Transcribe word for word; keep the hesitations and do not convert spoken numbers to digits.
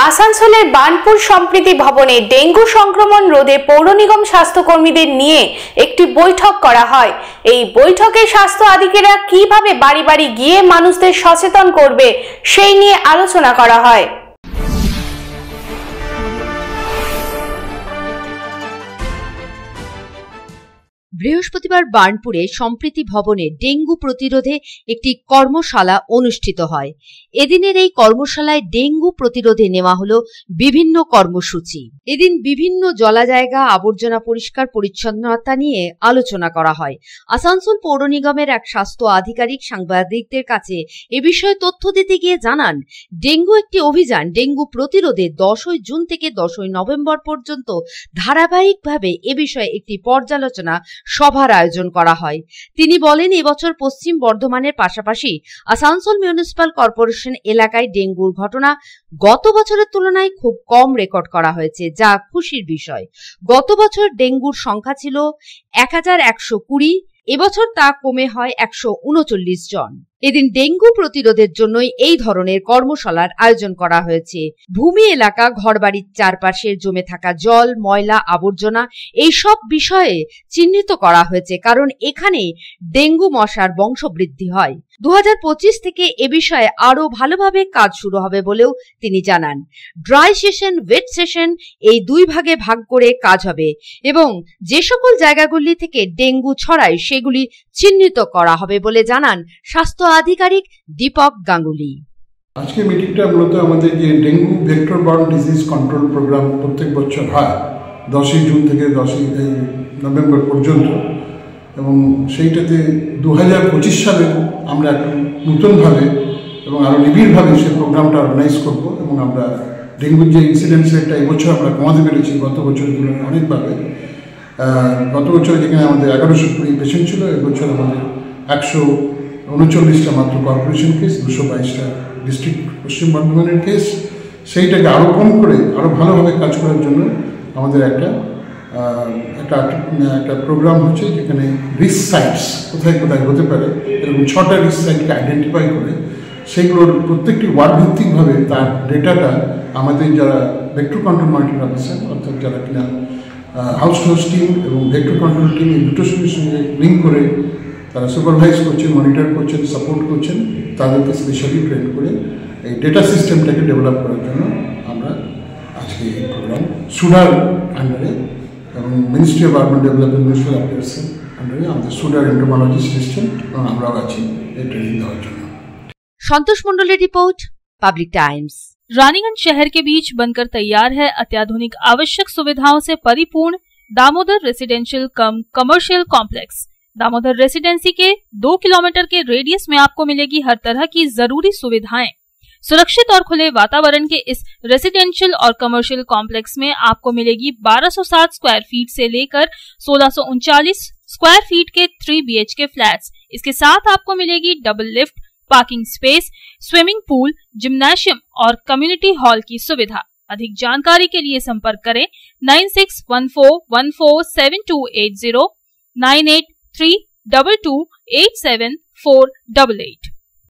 আসানসোলের বার্নপুর সম্প্রীতি ভবনে ডেঙ্গু সংক্রমণ রোধে পৌর নিগম স্বাস্থ্যকর্মীদের নিয়ে একটি বৈঠক করা হয়। এই বৈঠকে স্বাস্থ্য আধিকারিকরা কিভাবে বাড়ি বাড়ি গিয়ে মানুষদের সচেতন করবে সেই নিয়ে আলোচনা করা হয়। বৃহস্পতিবার বার্নপুরে সম্প্রীতি ভবনে ডেঙ্গু প্রতিরোধে একটি কর্মশালা অনুষ্ঠিত হয়। এদিনের এই কর্মশালায় ডেঙ্গু প্রতিরোধে নেওয়া হলো বিভিন্ন কর্মসূচি। এদিন বিভিন্ন জলা জায়গা আবর্জনা পরিষ্কার পরিচ্ছন্নতা নিয়ে আলোচনা করা হয়। আসানসোল পৌর নিগমের এক স্বাস্থ্য আধিকারিক সাংবাদিকদের কাছে এ বিষয়ে তথ্য দিতে গিয়ে জানান, ডেঙ্গু একটি অভিযান। ডেঙ্গু প্রতিরোধে দশই জুন থেকে দশই নভেম্বর পর্যন্ত ধারাবাহিকভাবে এ বিষয়ে একটি পর্যালোচনা সভার আয়োজন করা হয়। তিনি বলেন, এবছর পশ্চিম বর্ধমানের পাশাপাশি আসানসোল মিউনিসিপাল কর্পোরেশন এলাকায় ডেঙ্গুর ঘটনা গত বছরের তুলনায় খুব কম রেকর্ড করা হয়েছে, যা খুশির বিষয়। গত বছর ডেঙ্গুর সংখ্যা ছিল এক হাজার একশো কুড়ি, এবছর তা কমে হয় একশো উনচল্লিশ জন। এদিন ডেঙ্গু প্রতিরোধের জন্যই এই ধরনের কর্মশালার আয়োজন করা হয়েছে। ভূমি এলাকা, ঘরবাড়ির চারপাশে জমে থাকা জল, ময়লা, আবর্জনা এইসব বিষয়ে চিহ্নিত করা হয়েছে, কারণ এখানে ডেঙ্গু মশার বংশবৃদ্ধি হয়। দু হাজার পঁচিশ থেকে এ বিষয়ে আরো ভালোভাবে কাজ শুরু হবে বলেও তিনি জানান। ড্রাই সেশন, ওয়েট সেশন এই দুই ভাগে ভাগ করে কাজ হবে এবং যে সকল জায়গাগুলি থেকে ডেঙ্গু ছড়ায় সেগুলি চিহ্নিত করা হবে বলে জানান স্বাস্থ্য আধিকারিক দীপক গাঙ্গুলি। আজকে মিটিংটা মূলত আমাদের যে dengue vector borne disease control programme প্রত্যেক বছর হয় দশই জুন থেকে দশই নভেম্বর পর্যন্ত, এবং সেইটাতে দু হাজার পঁচিশ সালে আমরা একটু নতুনভাবে এবং আরও নিবিড়ভাবে সেই প্রোগ্রামটা অর্গানাইজ করব এবং আমরা ডেঙ্গুর যে ইনসিডেন্স রেটটা এবছর আমরা কমাতে পেরেছি গত বছরের তুলনায় অনেকভাবে। গত বছর যেখানে আমাদের এগারোশো কুড়ি পেশেন্ট ছিল, এবছর আমাদের একশো উনচল্লিশটা মাত্র কর্পোরেশন কেস, দুশো বাইশটা ডিস্ট্রিক্ট পশ্চিম বর্ধমানের কেস। সেইটাকে আরও কম করে আরও ভালোভাবে কাজ করার জন্য আমাদের একটা একটা একটা প্রোগ্রাম হচ্ছে, যেখানে রিস্ক সাইটস কোথায় কোথায় হতে পারে এরকম ছটা রিস্ক সাইটকে আইডেন্টিফাই করে সেইগুলোর প্রত্যেকটি ওয়ার্ড ভিত্তিকভাবে তার ডেটাটা আমাদের যারা ভেক্টর কন্ট্রোল মনিটরিং অফিসার অর্থাৎ যারা কিনা হাউস হাউস টিম এবং ভেক্টর কন্ট্রোল টিম এই দুটোর সঙ্গে সঙ্গে লিঙ্ক করে তারা সুপারভাইজ করছেন, মনিটর করছেন, সাপোর্ট করছেন, তাদেরকে স্পেশালি ট্রেন করে এই ডেটা সিস্টেমটাকে ডেভেলপ করার জন্য আমরা আজকে এই প্রোগ্রাম সুডার আন্ডারে এবং ministry of urban development municipal অ্যাফেয়ার্সের আন্ডারে আমাদের সুডার এন্টোমোলজি সিস্টেম এবং আমরাও আছি এই ট্রেনিং দেওয়ার জন্য। Santosh Mandal report, public times. Raniganj शहर के बीच बनकर तैयार है अत्याधुनिक आवश्यक सुविधाओं से परिपूर्ण Damodar residential cum commercial complex. Damodar residency के दो किलोमीटर के रेडियस में आपको मिलेगी हर तरह की जरूरी सुविधाएं। सुरक्षित और खुले वातावरण के इस रेसिडेंशियल और कमर्शियल कॉम्प्लेक्स में आपको मिलेगी बारह सौ साठ स्क्वायर फीट से लेकर सोलह सौ उनचालीस स्क्वायर फीट के three B H K flats. इसके साथ आपको मिलेगी double lift, parking space, swimming pool, gymnasium और कम्युनिटी हॉल की सुविधा। अधिक जानकारी के लिए संपर्क करें nine six one four one four seven two eight zero, nine eight three two two eight seven four eight eight.